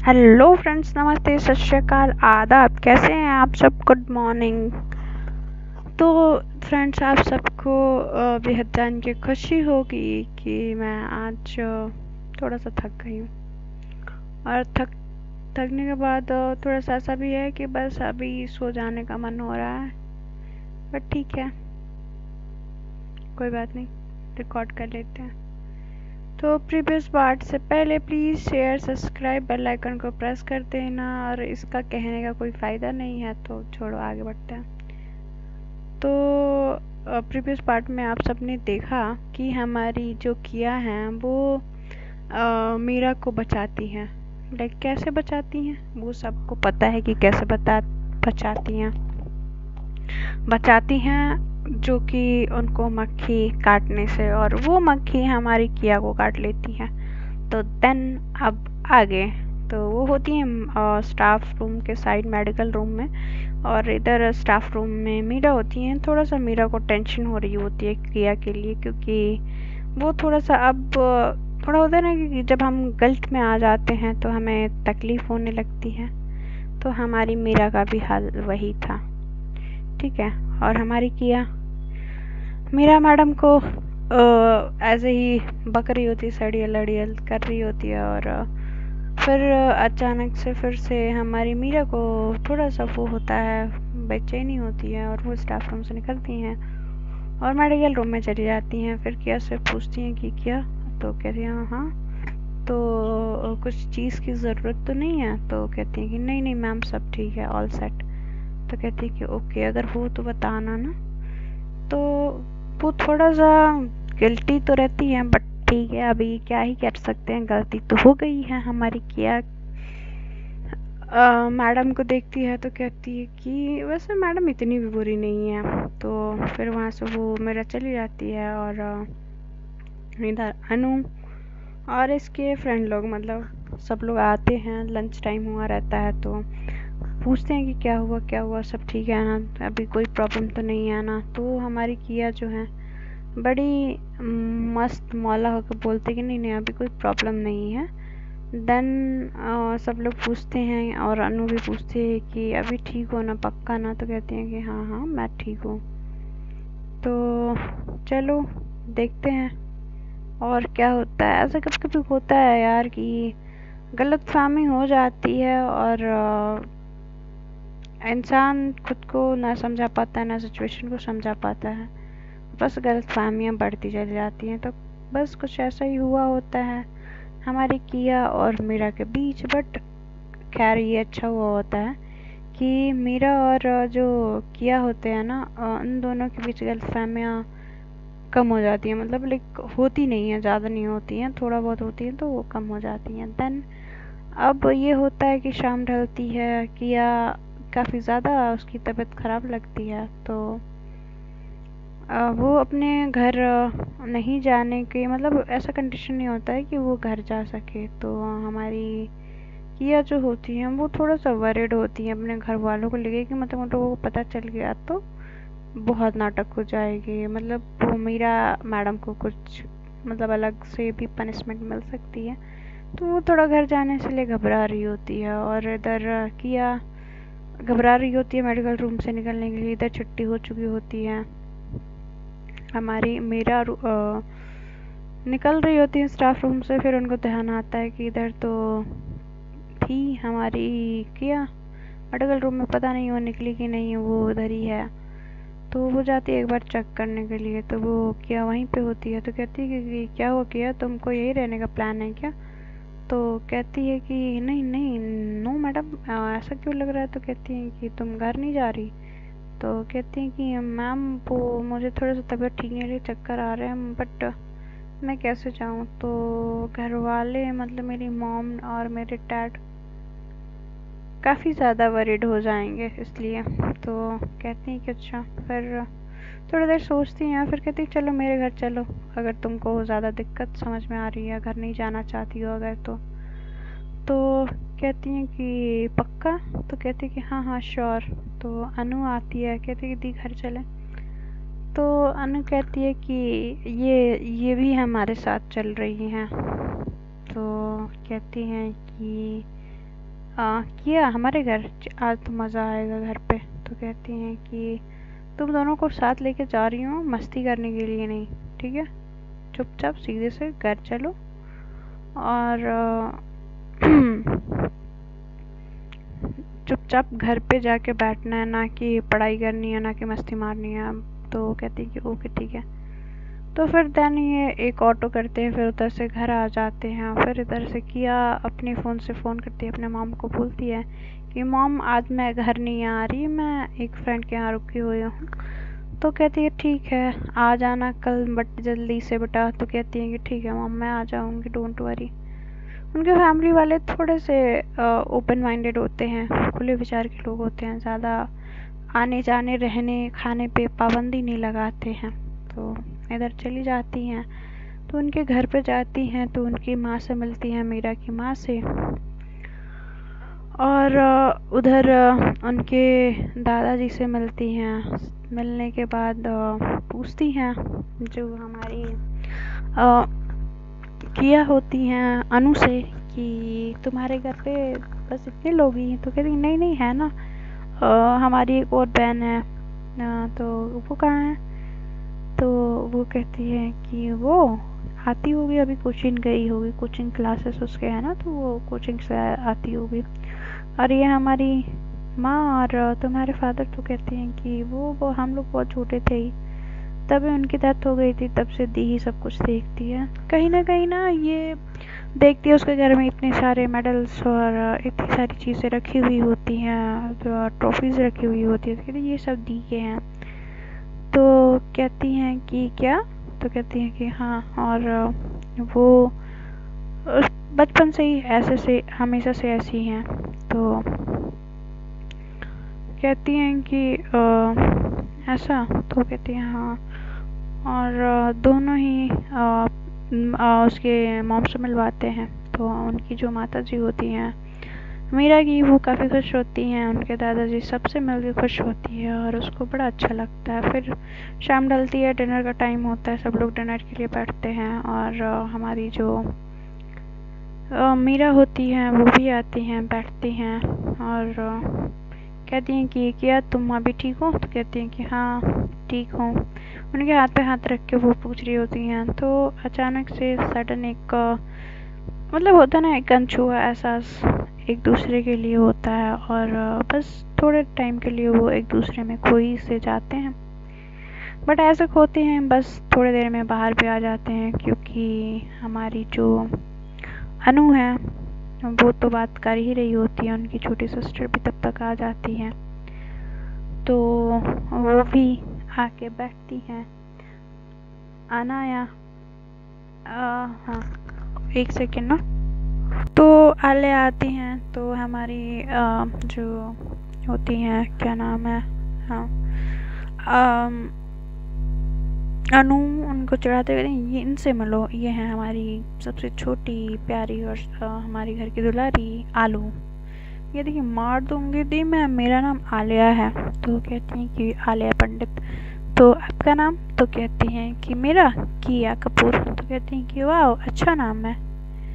Hello friends, नमस्ते, सत श्री अकाल, आदाब। कैसे हैं आप सब? Good morning. तो फ्रेंड्स, आप सबको बेहद जान के खुशी होगी कि मैं आज थोड़ा सा थक गई हूँ। और थकने के बाद थोड़ा सा ऐसा भी है कि बस अभी सो जाने का मन हो रहा है। बट ठीक है, कोई बात नहीं, रिकॉर्ड कर लेते हैं। तो प्रीवियस पार्ट से पहले please share, subscribe, bell icon को प्रेस कर देना। और इसका कहने का कोई फ़ायदा नहीं है, तो छोड़ो, आगे बढ़ते हैं। तो प्रीवियस पार्ट में आप सबने देखा कि हमारी जो किया है वो मीरा को बचाती हैं। लाइक कैसे बचाती हैं वो सबको पता है कि कैसे बचाती हैं, जो कि उनको मक्खी काटने से, और वो मक्खी हमारी किया को काट लेती है। तो देन अब आगे तो वो होती है स्टाफ रूम के साइड, मेडिकल रूम में। और इधर स्टाफ रूम में मीरा होती है। थोड़ा सा मीरा को टेंशन हो रही होती है किया के लिए, क्योंकि वो थोड़ा सा अब थोड़ा होता है ना कि जब हम गिल्ट में आ जाते हैं तो हमें तकलीफ़ होने लगती है। तो हमारी मीरा का भी हाल वही था, ठीक है। और हमारी किया मीरा मैडम को ऐसे ही बक रही होती है, सड़ियल लड़ियल कर रही होती है। और फिर अचानक से फिर से हमारी मीरा को थोड़ा सा वो होता है, बेचैनी होती है, और वो स्टाफ रूम से निकलती हैं और मेडिकल रूम में चली जाती हैं। फिर किया से पूछती हैं कि क्या, तो कहती हैं हाँ, तो कुछ चीज़ की ज़रूरत तो नहीं है? तो कहती हैं कि नहीं नहीं मैम, सब ठीक है, ऑल सेट। तो कहती है कि ओके, अगर हो तो बताना ना। तो वो थोड़ा सा गिल्टी तो रहती है, बट ठीक है, अभी क्या ही कर सकते हैं, गलती तो हो गई है हमारी। किया मैडम को देखती है तो कहती है कि वैसे मैडम इतनी भी बुरी नहीं है। तो फिर वहाँ से वो मेरा चली जाती है। और इधर अनु और इसके फ्रेंड लोग, मतलब सब लोग आते हैं, लंच टाइम हुआ रहता है, तो पूछते हैं कि क्या हुआ, सब ठीक है ना, अभी कोई प्रॉब्लम तो नहीं है ना। तो हमारी किया जो है बड़ी मस्त मौला होकर बोलते कि नहीं नहीं, अभी कोई प्रॉब्लम नहीं है। देन सब लोग पूछते हैं, और अनु भी पूछती है कि अभी ठीक हो ना, पक्का ना? तो कहती हैं कि हाँ हाँ, मैं ठीक हूँ। तो चलो देखते हैं और क्या होता है। ऐसा कभी कभी होता है यार कि गलतफहमी हो जाती है, और इंसान खुद को ना समझा पाता है, ना सिचुएशन को समझा पाता है, बस गलतफहमियाँ बढ़ती चली जाती हैं। तो बस कुछ ऐसा ही हुआ होता है हमारी किया और मीरा के बीच। बट खैर, ये अच्छा हुआ होता है कि मीरा और जो किया होते हैं ना, उन दोनों के बीच गलतफहमियाँ कम हो जाती हैं। मतलब लाइक होती नहीं है, ज़्यादा नहीं होती हैं, थोड़ा बहुत होती हैं, तो वो कम हो जाती हैं। देन अब ये होता है कि शाम ढलती है, किया काफ़ी ज़्यादा उसकी तबीयत ख़राब लगती है। तो वो अपने घर नहीं जाने के, मतलब ऐसा कंडीशन नहीं होता है कि वो घर जा सके। तो हमारी किया जो होती हैं वो थोड़ा सा वरिड होती हैं अपने घर वालों को लेके, कि मतलब उन लोगों को पता चल गया तो बहुत नाटक हो जाएगी। मतलब वो मीरा मैडम को कुछ मतलब अलग से भी पनिशमेंट मिल सकती है। तो वो थोड़ा घर जाने से लिए घबरा रही होती है। और इधर किया घबरा रही होती है मेडिकल रूम से निकलने के लिए। इधर छुट्टी हो चुकी होती है, हमारी मीरा निकल रही होती है स्टाफ रूम से। फिर उनको ध्यान आता है कि इधर तो थी हमारी किया मेडिकल रूम में, पता नहीं वो निकली कि नहीं, वो उधर ही है। तो वो जाती है एक बार चेक करने के लिए, तो वो किया वहीं पे होती है। तो कहती है कि क्या हुआ किया, तुमको यही रहने का प्लान है क्या? तो कहती है कि नहीं नहीं, नो मैडम, ऐसा क्यों लग रहा है? तो कहती है कि तुम घर नहीं जा रही? तो कहती हैं कि मैम, वो मुझे थोड़ा सा तबीयत ठीक नहीं रही, चक्कर आ रहे हैं, बट मैं कैसे जाऊँ? तो घर वाले, मतलब मेरी मॉम और मेरे डैड काफ़ी ज़्यादा वरीड हो जाएंगे इसलिए। तो कहती हैं कि अच्छा। फिर थोड़ी देर सोचती हैं, फिर कहती हैं चलो मेरे घर चलो, अगर तुमको ज़्यादा दिक्कत समझ में आ रही है, घर नहीं जाना चाहती हो अगर तो कहती हैं कि पक्का? तो कहती है कि हाँ हाँ श्योर। तो अनु आती है, कहती है कि दी घर चलें। तो अनु कहती है कि ये भी हमारे साथ चल रही हैं। तो कहती हैं कि किया हमारे घर, आज तो मज़ा आएगा घर पे। तो कहती हैं कि तुम दोनों को साथ लेके जा रही हूँ मस्ती करने के लिए नहीं, ठीक है, चुपचाप सीधे से घर चलो और चुपचाप घर पे जाके बैठना है, ना कि पढ़ाई करनी है, ना कि मस्ती मारनी है। तो कहती कि ओके ठीक है। तो फिर देन ये एक ऑटो करते हैं, फिर उधर से घर आ जाते हैं। फिर इधर से किया अपने फ़ोन से फ़ोन करती है, अपने मॉम को बोलती है कि मॉम आज मैं घर नहीं आ रही, मैं एक फ्रेंड के यहाँ रुकी हुई हूँ। तो कहती है ठीक है आ जाना कल बट जल्दी से बेटा। तो कहती है कि ठीक है मॉम मैं आ जाऊँगी, डोंट वरी। उनके फैमिली वाले थोड़े से ओपन माइंडेड होते हैं, खुले विचार के लोग होते हैं, ज़्यादा आने जाने रहने खाने पे पाबंदी नहीं लगाते हैं। तो इधर चली जाती हैं, तो उनके घर पे जाती हैं तो उनकी माँ से मिलती हैं, मीरा की माँ से। और उधर उनके दादाजी से मिलती हैं। मिलने के बाद पूछती हैं जो हमारी किया होती हैं अनु से कि तुम्हारे घर पे बस इतने लोग ही हैं। तो कहती नहीं नहीं है ना, हमारी एक और बहन है। तो वो कहाँ है? तो वो कहती है कि वो आती होगी, अभी कोचिंग गई होगी, कोचिंग क्लासेस उसके है ना, तो वो कोचिंग से आती होगी। और ये हमारी माँ और तुम्हारे फादर। तो कहती हैं कि वो हम लोग बहुत छोटे थे ही, तभी उनकी डेथ हो गई थी, तब से दी ही सब कुछ देखती है। कहीं ना ये देखती है उसके घर में इतने सारे मेडल्स और इतनी सारी चीज़ें रखी हुई होती हैं, जो ट्रॉफीज़ रखी हुई होती है। तो कहती ये सब दी के हैं। तो कहती हैं कि क्या? तो कहती हैं कि हाँ, और वो बचपन से ही ऐसे से हमेशा से ऐसी हैं। तो कहती हैं कि ऐसा? तो कहती हैं हाँ। और दोनों ही उसके मॉम से मिलवाते हैं। तो उनकी जो माता जी होती हैं मीरा की, वो काफ़ी खुश होती हैं, उनके दादाजी सबसे मिलकर खुश होती है और उसको बड़ा अच्छा लगता है। फिर शाम ढलती है, डिनर का टाइम होता है, सब लोग डिनर के लिए बैठते हैं। और हमारी जो मीरा होती हैं वो भी आती हैं, बैठती हैं और कहती हैं कि क्या तुम अभी ठीक हो? तो कहती हैं कि हाँ ठीक हूँ। उनके हाथ पे हाथ रख के वो पूछ रही होती हैं। तो अचानक से सडन एक मतलब होता है ना, एक अनछुआ एहसास एक दूसरे के लिए होता है और बस थोड़े टाइम के लिए वो एक दूसरे में खो ही से जाते हैं। बट ऐसे खोते हैं बस थोड़ी देर में बाहर भी आ जाते हैं, क्योंकि हमारी जो अनु है वो तो बात कर ही रही होती है, उनकी छोटी सिस्टर भी तब तक आ जाती है। तो वो भी आके बैठती हैं। अनाया हाँ एक सेकेंड ना। तो आलिया आती हैं, तो हमारी जो होती हैं क्या नाम है, हाँ अनु उनको चढ़ाते हुए ये इनसे मिलो, ये है हमारी सबसे छोटी प्यारी और हमारी घर की दुलारी आलू। ये देखिए मार दूंगी दी मैं, मेरा नाम आलिया है। तो कहती हैं कि आलिया पंडित। तो आपका नाम? तो कहती हैं कि मेरा किया कपूर। तो कहती हैं कि वाह अच्छा नाम है।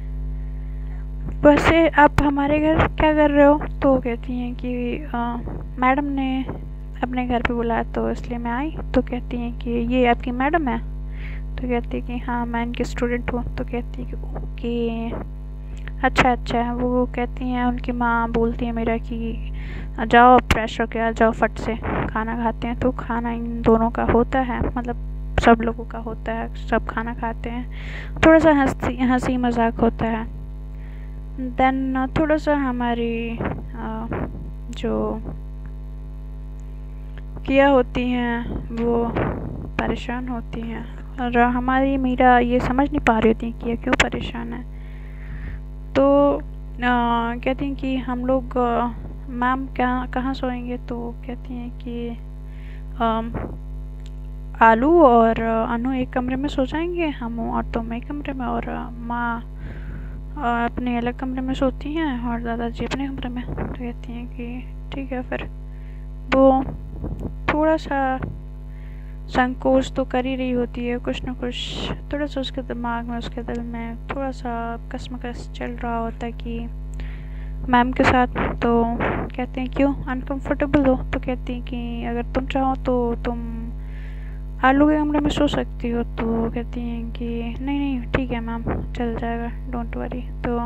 वैसे आप हमारे घर क्या कर रहे हो? तो कहती हैं कि मैडम ने अपने घर पे बुलाया तो इसलिए मैं आई। तो कहती हैं कि ये आपकी मैडम है? तो कहती है कि हाँ मैं इनकी स्टूडेंट हूँ। तो कहती है कि ओके अच्छा अच्छा है। वो कहती हैं, उनकी माँ बोलती है मेरा कि जाओ फ्रेश होके आ जाओ, फट से खाना खाते हैं। तो खाना इन दोनों का होता है, मतलब सब लोगों का होता है, सब खाना खाते हैं, थोड़ा सा हंसी मजाक होता है। देन थोड़ा सा हमारी जो किया होती हैं वो परेशान होती हैं और हमारी मीरा ये समझ नहीं पा रही होती कि ये क्यों परेशान है। तो कहती हैं कि हम लोग मैम कहाँ सोएंगे? तो कहती हैं कि आलू और अनु एक कमरे में सो जाएंगे, हम और तुम एक कमरे में, और माँ अपने अलग कमरे में सोती हैं और दादाजी अपने कमरे में। तो कहती हैं कि ठीक है। फिर वो थोड़ा सा संकोच तो कर ही रही होती है, कुछ ना कुछ थोड़ा सा उसके दिमाग में, उसके दिल में थोड़ा सा कसमकस चल रहा होता है कि मैम के साथ। तो कहते हैं क्यों अनकंफर्टेबल हो? तो कहती हैं कि अगर तुम चाहो तो तुम आलू के कमरे में सो सकती हो। तो कहती हैं कि नहीं नहीं ठीक है मैम, चल जाएगा, डोंट वरी। तो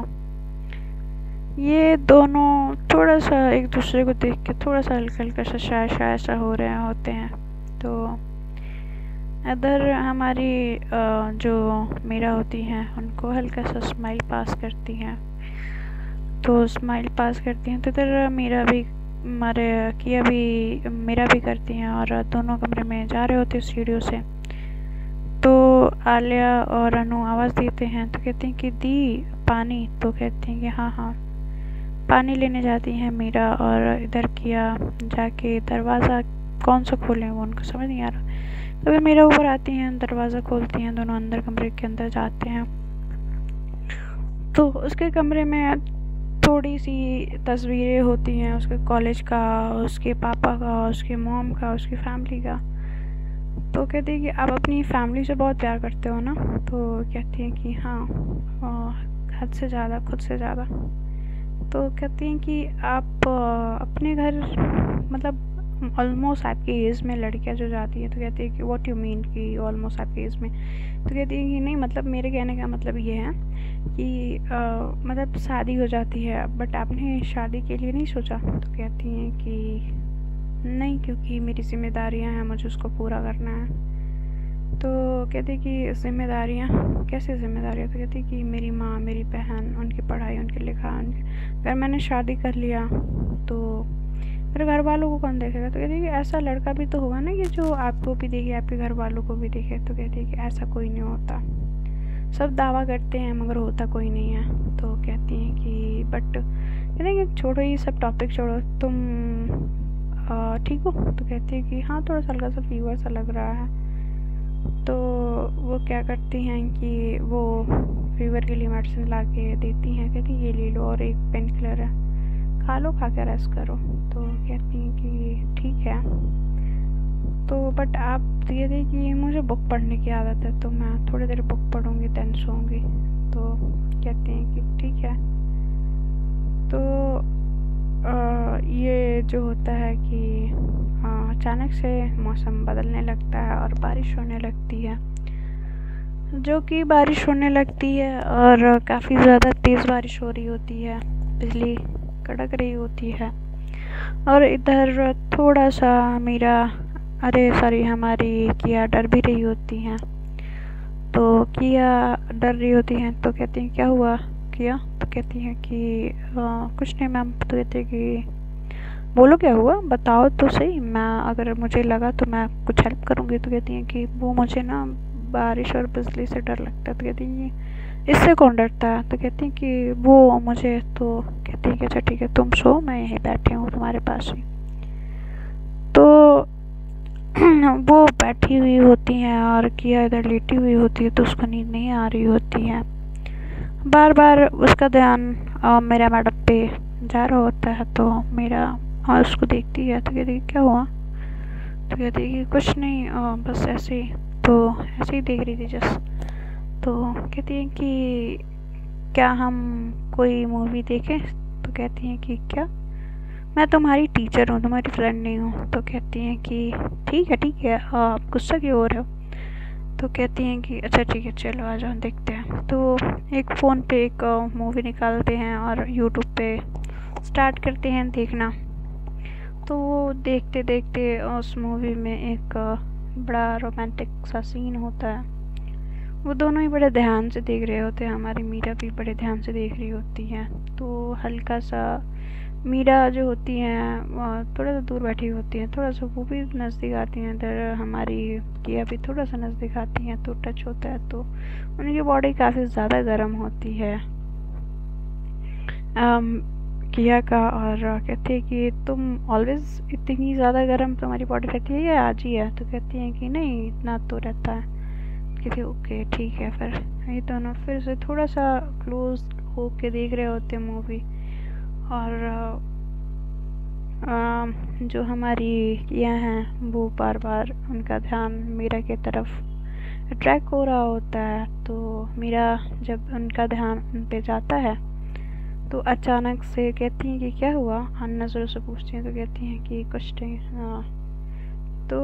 ये दोनों थोड़ा सा एक दूसरे को देख के थोड़ा सा हल्का हल्का सा शाय शाय सा हो रहे होते हैं। तो इधर हमारी जो मीरा होती हैं उनको हल्का सा स्माइल पास करती हैं। तो स्माइल पास करती हैं तो इधर मीरा भी हमारे किया भी मेरा भी करती हैं और दोनों कमरे में जा रहे होते हैं सीढ़ियों से। तो आलिया और अनु आवाज़ देते हैं तो कहती हैं कि दी पानी। तो कहती हैं कि हाँ हाँ। पानी लेने जाती हैं मीरा और इधर किया जाके दरवाज़ा कौन सा खोलें वो उनको समझ नहीं आ रहा। तो फिर मीरा ऊपर आती हैं, दरवाज़ा खोलती हैं, दोनों अंदर कमरे के अंदर जाते हैं। तो उसके कमरे में थोड़ी सी तस्वीरें होती हैं उसके कॉलेज का, उसके पापा का, उसकी मॉम का, उसकी फैमिली का। तो कहती है कि आप अपनी फैमिली से बहुत प्यार करते हो ना? तो कहती हैं कि हाँ, हद से ज़्यादा, खुद से ज़्यादा। तो कहती हैं कि आप अपने घर मतलब ऑलमोस्ट आपकी एज में लड़कियां जो जाती है। तो कहती है कि व्हाट यू मीन कि ऑलमोस्ट आपकी एज में? तो कहती है कि नहीं मतलब मेरे कहने का मतलब ये है कि मतलब शादी हो जाती है बट आपने शादी के लिए नहीं सोचा? तो कहती हैं कि नहीं, क्योंकि मेरी जिम्मेदारियां हैं, मुझे उसको पूरा करना है। तो कहती कि ज़िम्मेदारियाँ? कैसे ज़िम्मेदारियाँ? तो कहती कि मेरी माँ, मेरी बहन, उनकी पढ़ाई, उनकी लिखाई, अगर मैंने शादी कर लिया तो मेरे घर वालों को कौन देखेगा? तो कहती है कि ऐसा लड़का भी तो होगा ना कि जो आपको भी देखे, आपके घर वालों को भी देखे। तो कहती है कि ऐसा कोई नहीं होता, सब दावा करते हैं मगर होता कोई नहीं है। तो कहती हैं कि बट कहते हैं कि छोड़ो ये सब टॉपिक छोड़ो, तुम ठीक हो? तो कहती है कि हाँ थोड़ा सा हल्का सा फीवर सा लग रहा है। तो वो क्या करती हैं कि वो फीवर के लिए मेडिसिन ला के देती हैं, कहती ये ले लो और एक पेन किलर है, खा लो, खा के रेस्ट करो। तो कहती हैं कि ठीक है। तो बट आप ये थे कि मुझे बुक पढ़ने की आदत है तो मैं थोड़ी देर बुक पढ़ूँगी देन सोऊंगी। तो कहते हैं कि ठीक है। तो ये जो होता है कि अचानक से मौसम बदलने लगता है और बारिश होने लगती है, जो कि बारिश होने लगती है और काफ़ी ज़्यादा तेज़ बारिश हो रही होती है, बिजली कड़क रही होती है। और इधर थोड़ा सा मीरा हमारी किया डर भी रही होती हैं। तो किया डर रही होती हैं तो कहती हैं क्या हुआ किया? तो कहती हैं कि कुछ नहीं मैम। तो कहती है कि बोलो क्या हुआ, बताओ तो सही, मैं अगर मुझे लगा तो मैं कुछ हेल्प करूँगी। तो कहती हैं कि वो मुझे ना बारिश और बिजली से डर लगता है। तो कहती हैं इससे कौन डरता है? तो कहती हैं कि वो मुझे। तो कहती हैं कि अच्छा ठीक है तुम सो, मैं यहीं बैठी हूँ तुम्हारे पास ही। तो वो बैठी हुई होती हैं और किया इधर लेटी हुई होती है तो उसको नींद नहीं आ रही होती है। बार बार उसका ध्यान मेरा मैडम पे जा रहा होता है। तो मेरा उसको देखती है तो कहती है क्या हुआ? तो कहती है कि कुछ नहीं, बस ऐसे ही। तो ऐसे ही देख रही थी जस्ट। तो कहती है कि क्या हम कोई मूवी देखें? तो कहती हैं कि क्या, मैं तुम्हारी टीचर हूँ, तुम्हारी फ्रेंड नहीं हूँ। तो कहती हैं कि ठीक है आप गुस्सा क्यों हो रहे हो? तो कहती हैं कि अच्छा ठीक है चलो आ जाओ देखते हैं। तो एक फ़ोन पे एक मूवी निकालते हैं और यूट्यूब पे स्टार्ट करते हैं देखना। तो वो देखते देखते उस मूवी में एक बड़ा रोमांटिक सा सीन होता है। वो दोनों ही बड़े ध्यान से देख रहे होते हैं, हमारी मीरा भी बड़े ध्यान से देख रही होती हैं। तो हल्का सा मीरा जो होती हैं थोड़ा सा दूर बैठी होती हैं, थोड़ा सा वो भी नज़दीक आती हैं। इधर हमारी किया भी थोड़ा सा नज़दीक आती हैं तो टच होता है तो उनकी बॉडी काफ़ी ज़्यादा गर्म होती है किया का। और कहती है कि तुम ऑलवेज़ इतनी ज़्यादा गर्म तुम्हारी बॉडी रहती है या आज ही है? तो कहती हैं कि नहीं इतना तो रहता है। कहती है ओके ठीक है। फिर ये दोनों फिर से थोड़ा सा क्लोज होके देख रहे होते हैं मूवी। और जो हमारी किया हैं वो बार बार उनका ध्यान मीरा की तरफ अट्रैक्ट हो रहा होता है। तो मीरा जब उनका ध्यान उन पे जाता है तो अचानक से कहती हैं कि क्या हुआ, नज़रों से पूछती हैं तो कहती हैं कि कुछ नहीं। हाँ, तो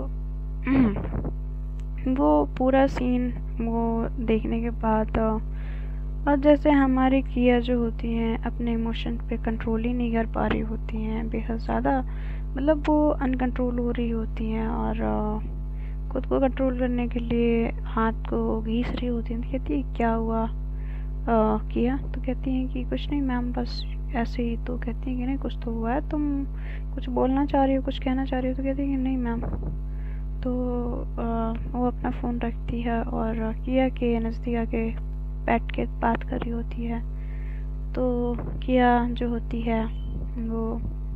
वो पूरा सीन वो देखने के बाद और जैसे हमारी किया जो होती हैं अपने इमोशन पे कंट्रोल ही नहीं कर पा रही होती हैं, बेहद ज़्यादा मतलब वो अनकंट्रोल हो रही होती हैं और खुद को कंट्रोल करने के लिए हाथ को घीस रही होती हैं। तो कहती है क्या हुआ किया, तो कहती हैं कि कुछ नहीं मैम, बस ऐसे ही। तो कहती हैं कि नहीं कुछ तो हुआ है, तुम कुछ बोलना चाह रही हो, कुछ कहना चाह रही हो। तो कहती है कि नहीं मैम। तो वो अपना फ़ोन रखती है और किया के नज़दीक आके बैठ के बात कर रही होती है। तो किया जो होती है वो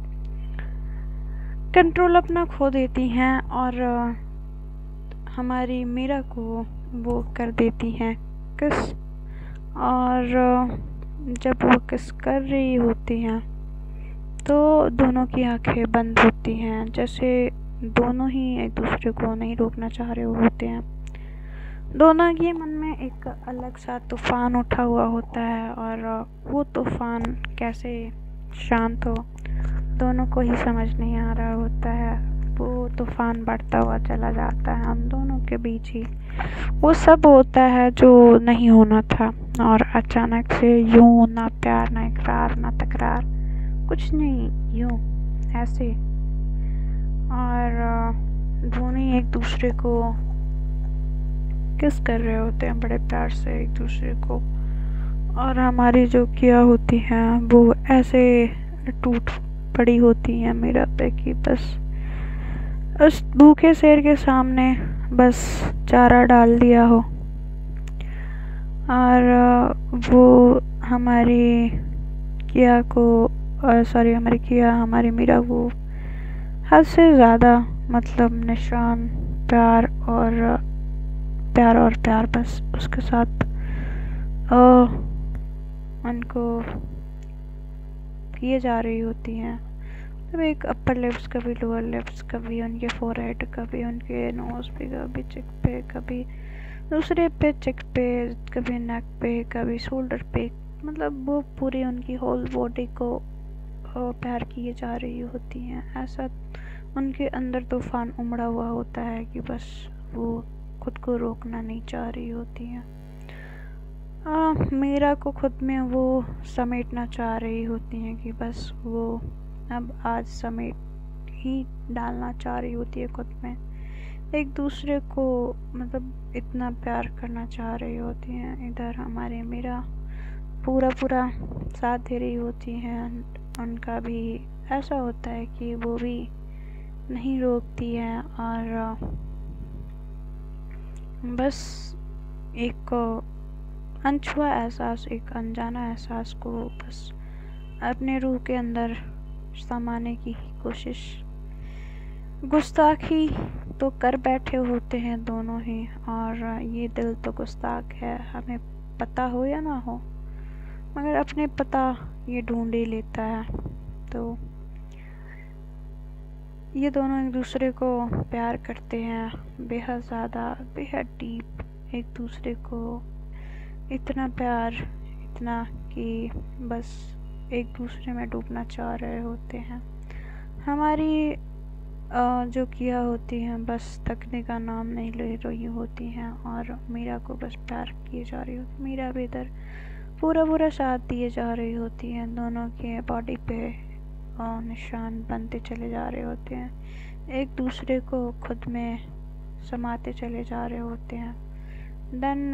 कंट्रोल अपना खो देती हैं और हमारी मीरा को वो कर देती हैं किस। और जब वो किस कर रही होती हैं तो दोनों की आंखें बंद होती हैं, जैसे दोनों ही एक दूसरे को नहीं रोकना चाह रहे होते हैं। दोनों के मन में एक अलग सा तूफान उठा हुआ होता है और वो तूफान कैसे शांत हो दोनों को ही समझ नहीं आ रहा होता है। वो तूफान बढ़ता हुआ चला जाता है हम दोनों के बीच ही। वो सब होता है जो नहीं होना था और अचानक से यूं ना प्यार ना इकरार ना तकरार, कुछ नहीं, यूं ऐसे। और दोनों ही एक दूसरे को किस कर रहे होते हैं बड़े प्यार से एक दूसरे को। और हमारी जो किया होती हैं वो ऐसे टूट पड़ी होती हैं मेरा पे कि बस उस भूखे शेर के सामने बस चारा डाल दिया हो। और वो हमारी किया को हमारी किया हमारी मीरा को हद से ज़्यादा मतलब निशान प्यार और प्यार बस उसके साथ उनको किए जा रही होती हैं। कभी एक अपर लिप्स, कभी लोअर लिप्स, कभी उनके फोरहेड, कभी उनके नोज़ पे, कभी चिक पे, कभी दूसरे पे चिक पे, कभी नेक पे, कभी शोल्डर पे। मतलब वो पूरी उनकी होल बॉडी को प्यार किए जा रही होती हैं। ऐसा उनके अंदर तूफान उमड़ा हुआ होता है कि बस वो खुद को रोकना नहीं चाह रही होती हैं। मीरा को खुद में वो समेटना चाह रही होती हैं कि बस वो अब आज समेट ही डालना चाह रही होती है खुद में। एक दूसरे को मतलब इतना प्यार करना चाह रही होती हैं। इधर हमारी मीरा पूरा साथ दे रही होती हैं। उनका भी ऐसा होता है कि वो भी नहीं रोकती है और बस एक अनछुआ एहसास, एक अनजाना एहसास को बस अपने रूह के अंदर समाने की कोशिश, गुस्ताखी तो कर बैठे होते हैं दोनों ही। और ये दिल तो गुस्ताख है, हमें पता हो या ना हो, मगर अपने पता ये ढूंढ ही लेता है। तो ये दोनों एक दूसरे को प्यार करते हैं बेहद ज़्यादा, बेहद डीप, एक दूसरे को इतना प्यार, इतना कि बस एक दूसरे में डूबना चाह रहे होते हैं। हमारी जो किया होती हैं बस तकने का नाम नहीं ले रही होती हैं और मीरा को बस प्यार किए जा रही होती। मीरा भी इधर पूरा साथ दिए जा रही होती हैं। दोनों के बॉडी पे निशान बनते चले जा रहे होते हैं, एक दूसरे को खुद में समाते चले जा रहे होते हैं। देन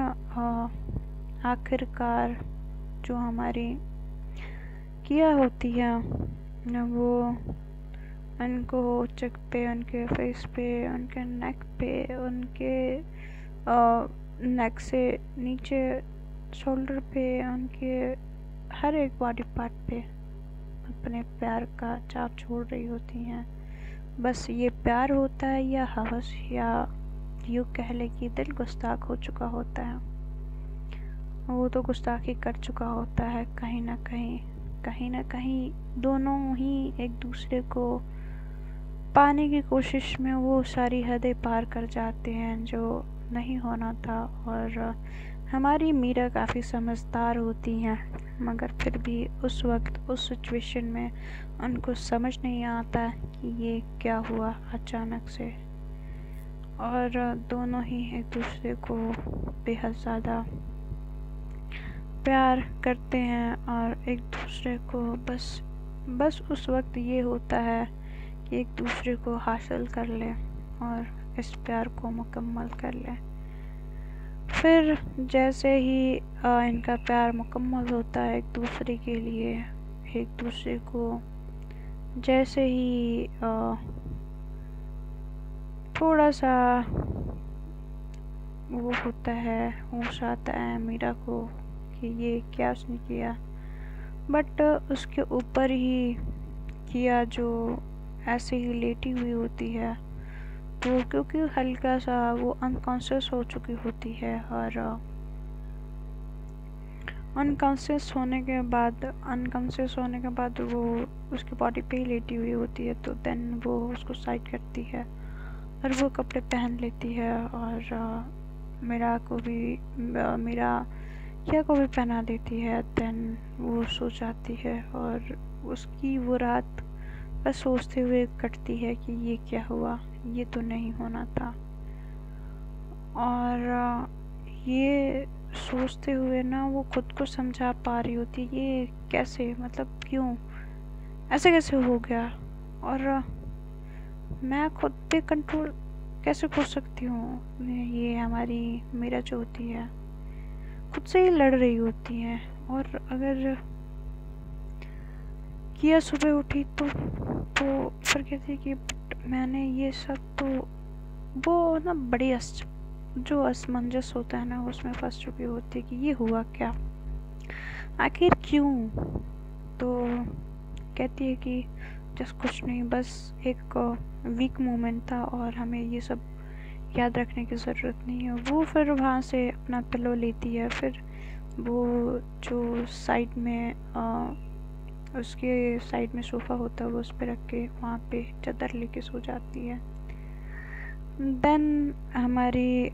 आखिरकार जो हमारी किया होती है वो उनको चिक पे, उनके फेस पे, उनके नेक पे, उनके नेक से नीचे शोल्डर पे, उनके हर एक बॉडी पार्ट पे अपने प्यार का छाप छोड़ रही होती हैं। बस ये प्यार होता है या हवस, या यूँ कह ले कि दिल गुस्ताख हो चुका होता है। वो तो गुस्ताखी कर चुका होता है कहीं ना कहीं दोनों ही एक दूसरे को पाने की कोशिश में वो सारी हदें पार कर जाते हैं जो नहीं होना था। और हमारी मीरा काफ़ी समझदार होती हैं, मगर फिर भी उस वक्त उस सिचुएशन में उनको समझ नहीं आता कि ये क्या हुआ अचानक से। और दोनों ही एक दूसरे को बेहद ज़्यादा प्यार करते हैं और एक दूसरे को बस उस वक्त ये होता है कि एक दूसरे को हासिल कर लें और इस प्यार को मुकम्मल कर लें। फिर जैसे ही इनका प्यार मुकम्मल होता है एक दूसरे के लिए, एक दूसरे को जैसे ही थोड़ा सा वो होता है, होश आता है मीरा को कि ये क्या उसने किया, बट उसके ऊपर ही किया जो ऐसे ही लेटी हुई होती है, तो क्योंकि हल्का सा वो अनकॉन्शियस हो चुकी होती है और अनकॉन्शियस होने के बाद वो उसकी बॉडी पे ही लेटी हुई होती है। तो देन वो उसको साइड करती है और वो कपड़े पहन लेती है और मीरा को भी पहना देती है। देन वो सो जाती है और उसकी वो रात बस सोचते हुए कटती है कि ये क्या हुआ, ये तो नहीं होना था। और ये सोचते हुए ना वो खुद को समझा पा रही होती है ये कैसे, मतलब क्यों ऐसे कैसे हो गया, और मैं खुद पे कंट्रोल कैसे कर सकती हूँ। ये हमारी मीरा जो होती है खुद से ही लड़ रही होती है। और अगर किया सुबह उठी तो फिर कहती कि मैंने ये सब, तो वो ना बड़ी जो असमंजस होता है ना उसमें फंस चुकी होती है कि ये हुआ क्या, आखिर क्यों। तो कहती है कि जस्ट कुछ नहीं, बस एक वीक मोमेंट था और हमें ये सब याद रखने की ज़रूरत नहीं है। वो फिर वहाँ से अपना पिलो लेती है, फिर वो जो साइड में उसके साइड में सोफ़ा होता है वो उस पर रख के वहाँ पे चादर लेके सो जाती है। देन हमारी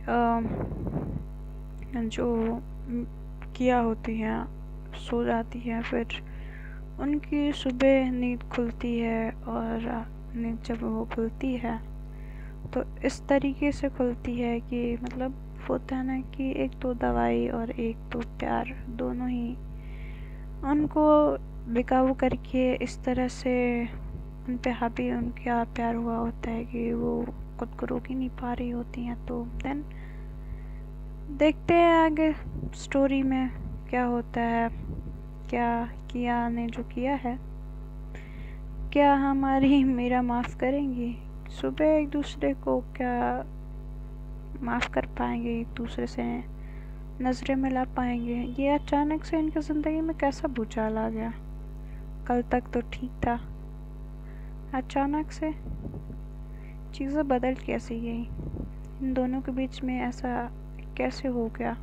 जो किया होती हैं सो जाती है। फिर उनकी सुबह नींद खुलती है और नींद जब वो खुलती है तो इस तरीके से खुलती है कि मतलब होता है ना कि एक तो दवाई और एक तो प्यार, दोनों ही उनको बेकाबू करके इस तरह से उन पे हावी उनका प्यार हुआ होता है कि वो खुद को रोक ही नहीं पा रही होती हैं। तो देन देखते हैं आगे स्टोरी में क्या होता है, क्या किया ने जो किया है, क्या हमारी मीरा माफ़ करेंगी, सुबह एक दूसरे को क्या माफ़ कर पाएंगे, एक दूसरे से नज़रें मिला पाएंगे। ये अचानक से इनकी ज़िंदगी में कैसा भूचाल आ गया, कल तक तो ठीक था, अचानक से चीज़ें बदल कैसे गई, इन दोनों के बीच में ऐसा कैसे हो गया।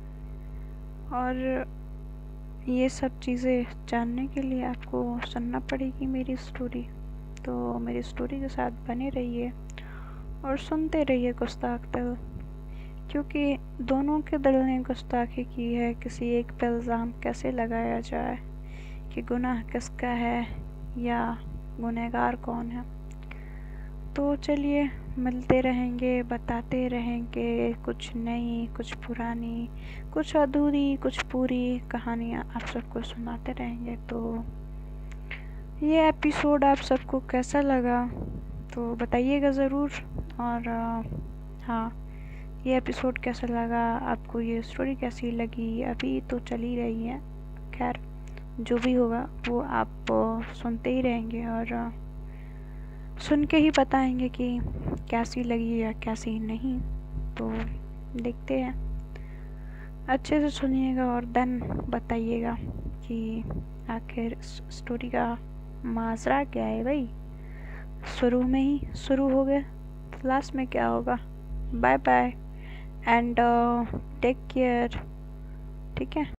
और ये सब चीज़ें जानने के लिए आपको सुनना पड़ेगी मेरी स्टोरी। तो मेरी स्टोरी के साथ बने रहिए और सुनते रहिए गुस्ताख दिल, क्योंकि दोनों के दिल ने गुस्ताखी की है। किसी एक पे इल्ज़ाम कैसे लगाया जाए कि गुनाह किसका है या गुनहगार कौन है। तो चलिए मिलते रहेंगे, बताते रहेंगे कुछ नई, कुछ पुरानी, कुछ अधूरी, कुछ पूरी कहानियाँ आप सबको सुनाते रहेंगे। तो ये एपिसोड आप सबको कैसा लगा तो बताइएगा ज़रूर। और हाँ, ये एपिसोड कैसा लगा आपको, ये स्टोरी कैसी लगी, अभी तो चल ही रही है, खैर जो भी होगा वो आप सुनते ही रहेंगे और सुन के ही बताएंगे कि कैसी लगी या कैसी नहीं। तो देखते हैं, अच्छे से सुनिएगा और देन बताइएगा कि आखिर स्टोरी का माजरा क्या है। भाई शुरू में ही शुरू हो गया तो लास्ट में क्या होगा। Bye bye and take care, ठीक है।